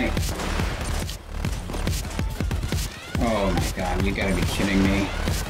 I... Oh my god, you gotta be kidding me.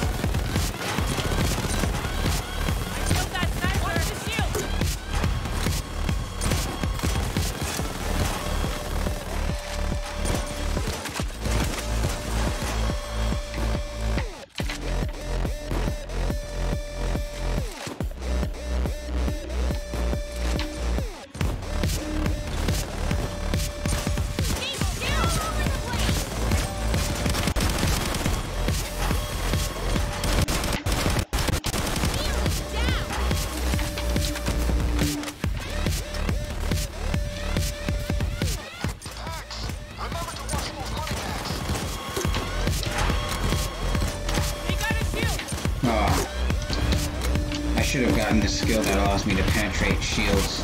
I should have gotten the skill that allows me to penetrate shields.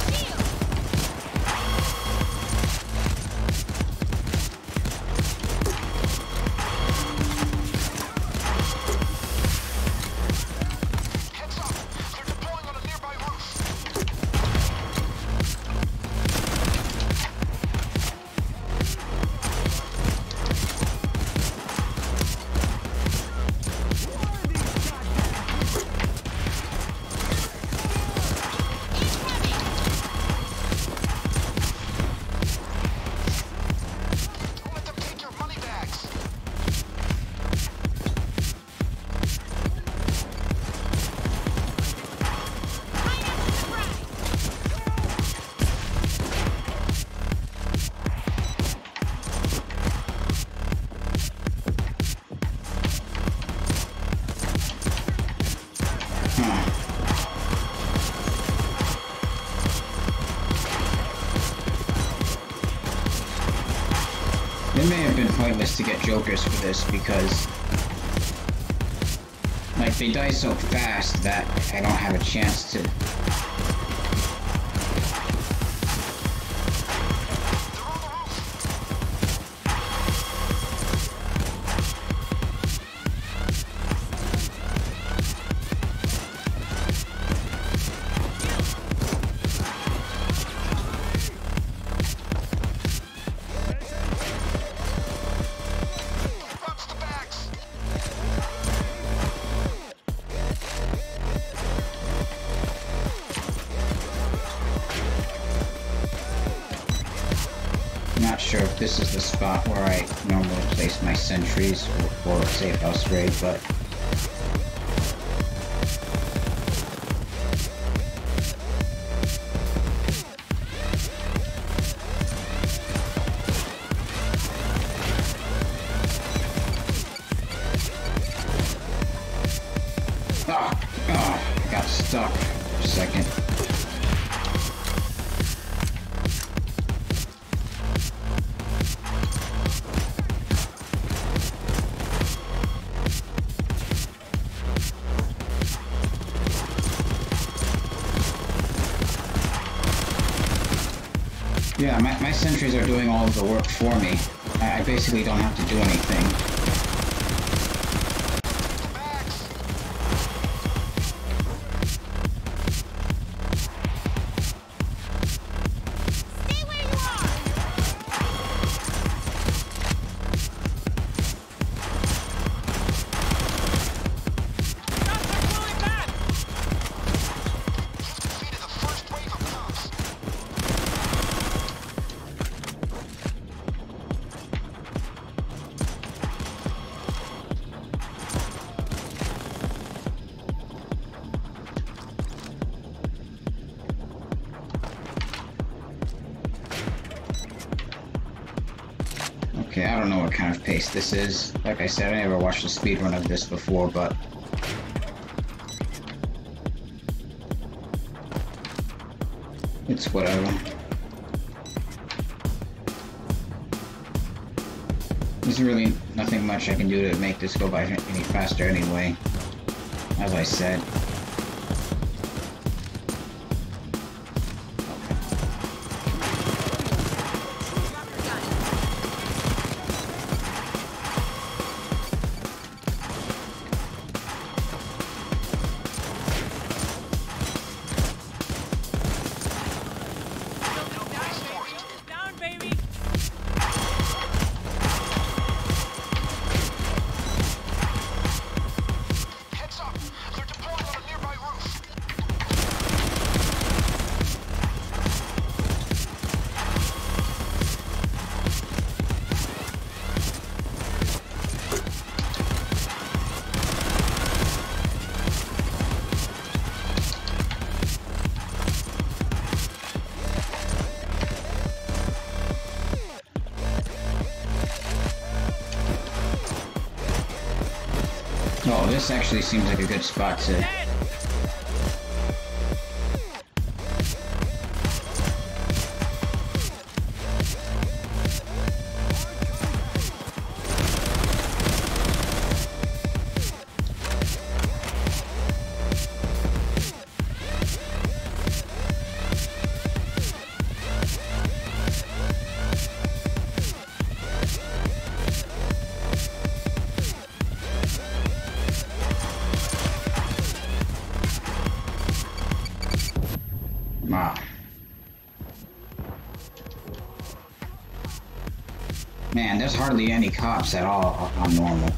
It may have been pointless to get jokers for this because, like, they die so fast that I don't have a chance to... Not sure if this is the spot where I normally place my sentries for a safe house raid, but... I got stuck for a second. Yeah, my sentries are doing all of the work for me. I basically don't have to do anything. Okay, I don't know what kind of pace this is. Like I said, I never watched a speedrun of this before, but... it's whatever. There's really nothing much I can do to make this go by any faster anyway, as I said. Oh, this actually seems like a good spot to... Wow. Man, there's hardly any cops at all on normal.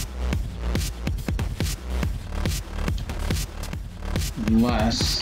Unless...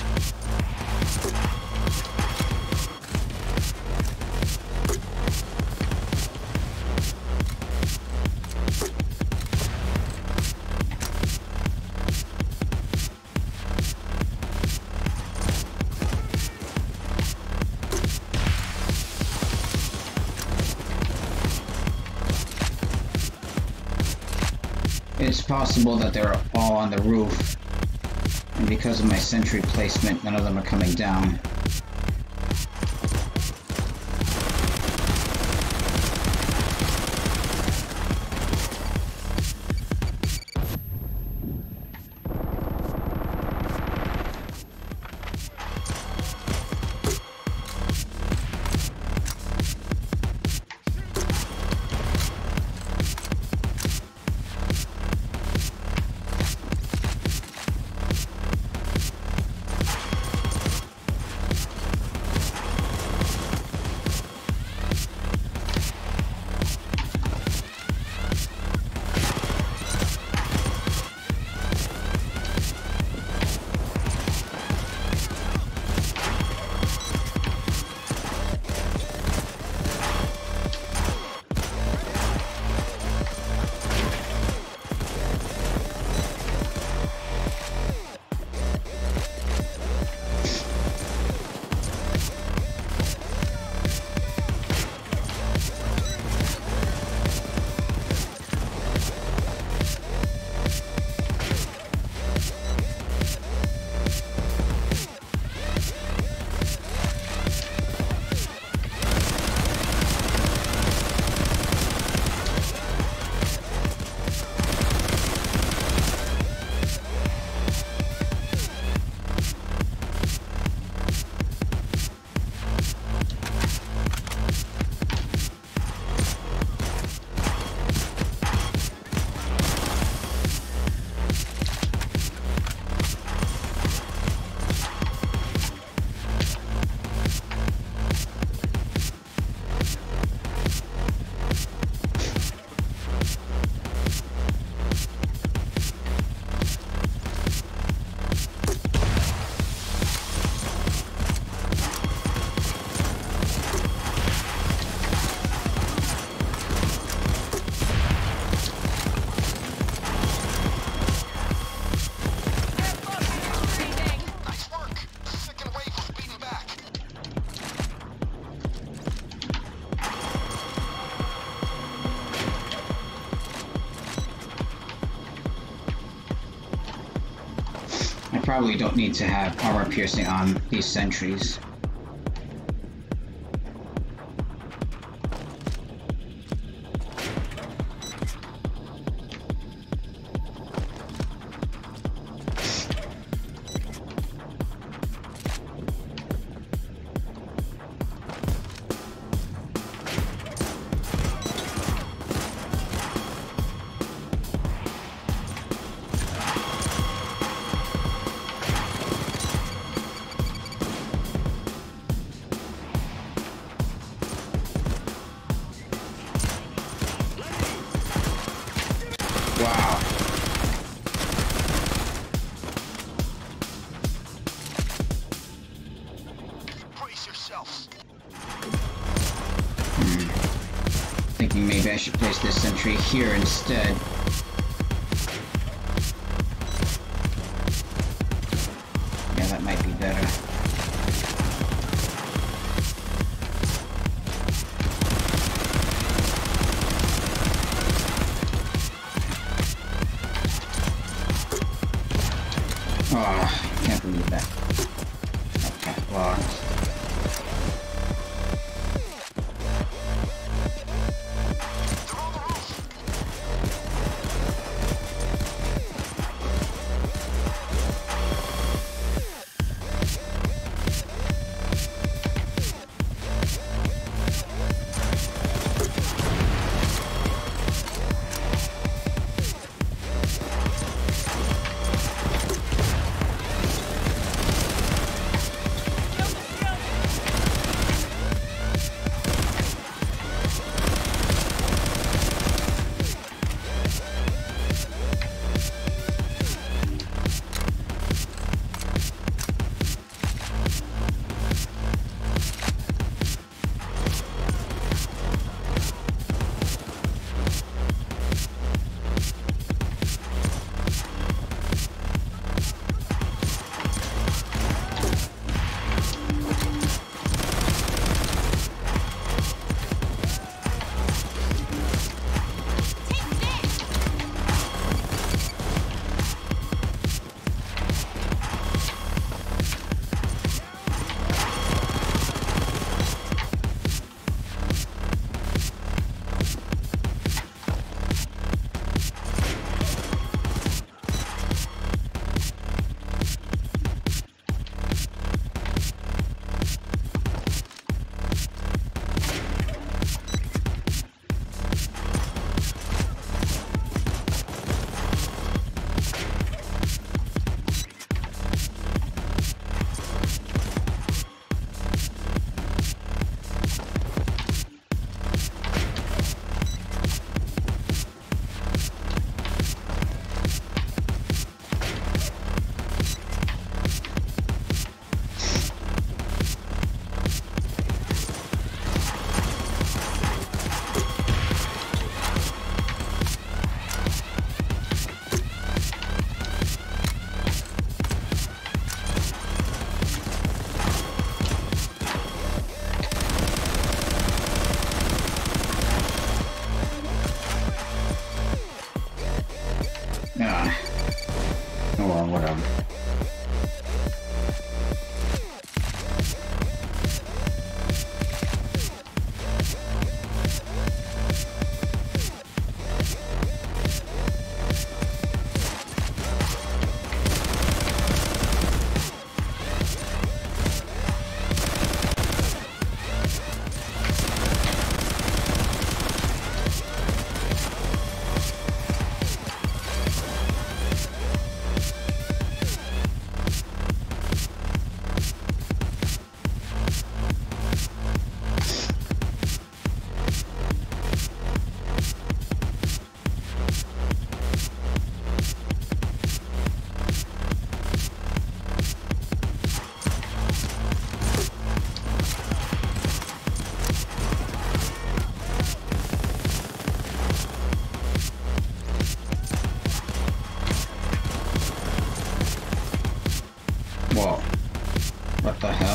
it's possible that they're all on the roof, and because of my sentry placement, none of them are coming down. I probably don't need to have armor piercing on these sentries. Wow. Brace yourself. Thinking maybe I should place this sentry here instead. Yeah, that might be better.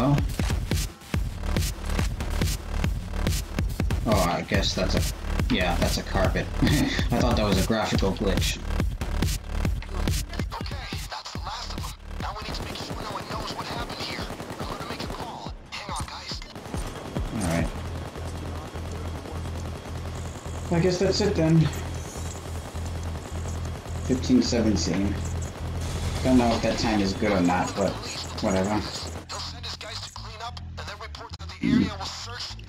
Hello? Oh, I guess that's a... Yeah, that's a carpet. I thought that was a graphical glitch. Okay, that's the last of them. Now we need to make sure no one knows what happened here. I'm gonna make a call. Hang on, guys. Alright. I guess that's it then. 15:17. Don't know if that time is good or not, but whatever. He'll send his guys to clean up and then report that the area was searched